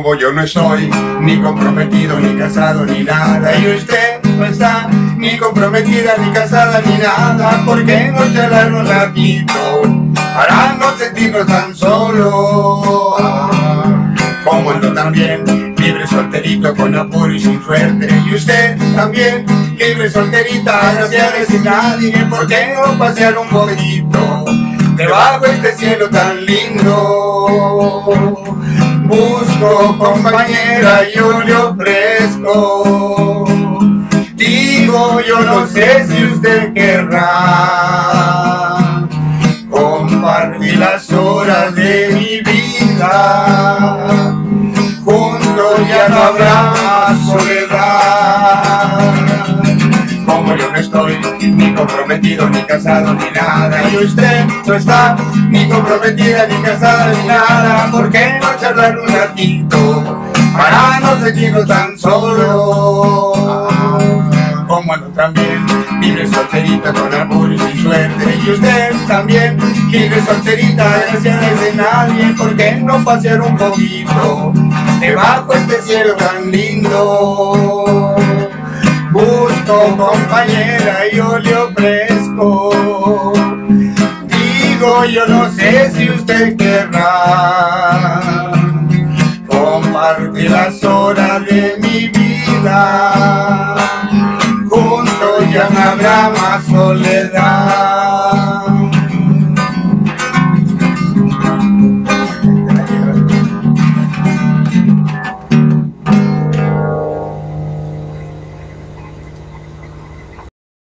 como yo no estoy ni comprometido, ni casado, ni nada, y usted no está ni comprometida, ni casada, ni nada, ¿por qué no charlar un ratito para no sentirnos tan solos? Como ando también, libre solterito, con apuro y sin suerte, y usted también, libre solterita, gracias sin nadie, ¿por qué no pasear un poquito debajo este cielo tan lindo? Busco compañera, yo le ofrezco, digo yo no sé si usted querrá compartir las horas de mi vida, juntos ya no habrá más soledad. Como yo no estoy ni comprometido, ni casado, ni nada, y usted no está ni comprometida, ni casada, ni nada, ¿por qué no charlar un ratito para no sentirnos tan solos? Como ando también, libre solterita, con amor y sin suerte, y usted también, libre solterita, gracias de nadie, ¿por qué no pasear un poquito debajo este cielo tan lindo? Busco compañera, yo le ofrezco, digo yo no sé si usted querrá compartir las horas de mi vida, juntos ya no habrá más soledad.